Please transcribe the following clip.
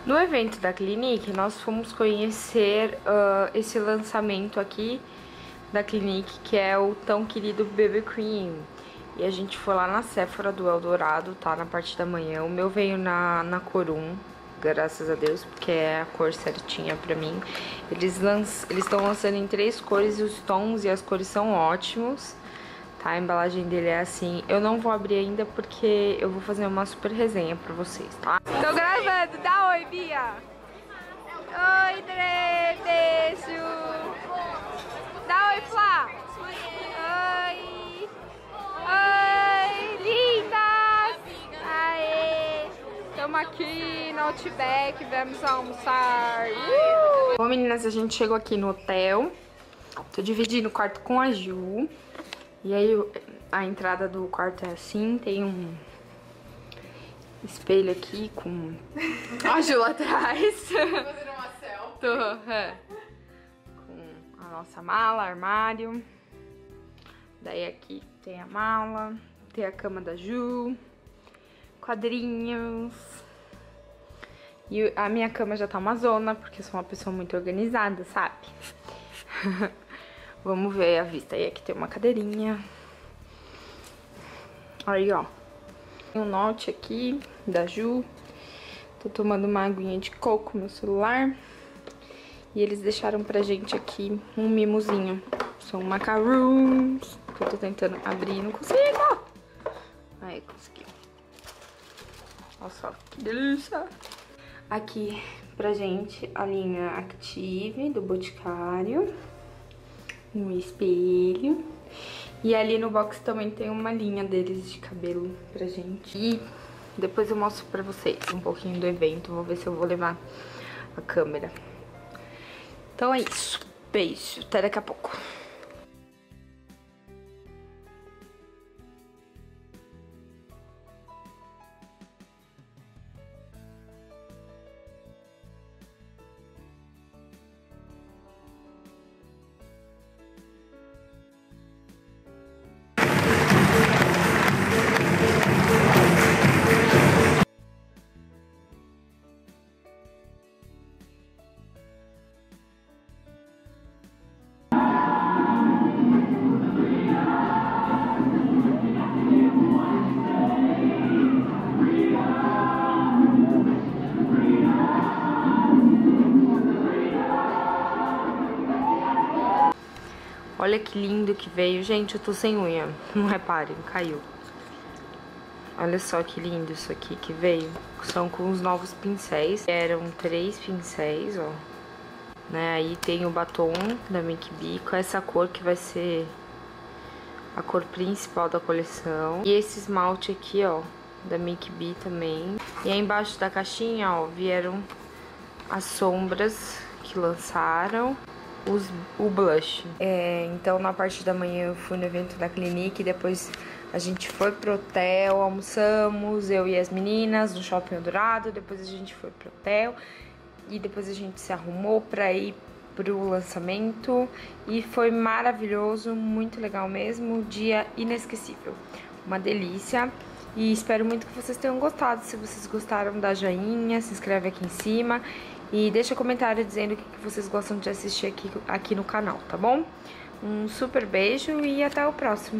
No evento da Clinique, nós fomos conhecer esse lançamento aqui da Clinique, que é o tão querido BB Cream. E a gente foi lá na Sephora do Eldorado, tá? Na parte da manhã. O meu veio na cor 1, graças a Deus, porque é a cor certinha pra mim. Eles estão lançando em 3 cores, e os tons e as cores são ótimos. Tá, a embalagem dele é assim. Eu não vou abrir ainda porque eu vou fazer uma super resenha pra vocês, tá? Tô gravando, dá oi, Bia! Oi, Dre, beijo! Dá oi, Flá! Oi! Oi, lindas! Aê! Estamos aqui no Outback, vamos almoçar! Bom, meninas, a gente chegou aqui no hotel. Tô dividindo o quarto com a Ju. E aí a entrada do quarto é assim, tem um espelho aqui com a Ju lá atrás. Fazer uma selfie. Com a nossa mala, armário. Daí aqui tem a mala, tem a cama da Ju, quadrinhos. E a minha cama já tá uma zona, porque eu sou uma pessoa muito organizada, sabe? Vamos ver a vista. Aí aqui tem uma cadeirinha. Aí, ó. Tem um note aqui da Ju. Tô tomando uma aguinha de coco no meu celular. E eles deixaram pra gente aqui um mimozinho. São macarons. Que eu tô tentando abrir e não consigo. Aí, consegui. Olha só, que delícia. Aqui pra gente a linha Active do Boticário. Um espelho. E ali no box também tem uma linha deles de cabelo pra gente. E depois eu mostro pra vocês um pouquinho do evento. Vou ver se eu vou levar a câmera. Então é isso. Beijo. Até daqui a pouco. Olha que lindo que veio. Gente, eu tô sem unha. Não reparem, caiu. Olha só que lindo isso aqui que veio. São com os novos pincéis. Eram 3 pincéis, ó. Né? Aí tem o batom da Make B com essa cor que vai ser a cor principal da coleção. E esse esmalte aqui, ó, da Make B também. E aí embaixo da caixinha, ó, vieram as sombras que lançaram. O blush. Então na parte da manhã eu fui no evento da Clinique, depois a gente foi pro hotel, almoçamos, eu e as meninas no Shopping Eldorado, depois a gente foi pro hotel e depois a gente se arrumou pra ir pro lançamento e foi maravilhoso, muito legal mesmo, dia inesquecível, uma delícia. E espero muito que vocês tenham gostado. Se vocês gostaram, dá joinha, se inscreve aqui em cima e deixa comentário dizendo o que vocês gostam de assistir aqui no canal, tá bom? Um super beijo e até o próximo.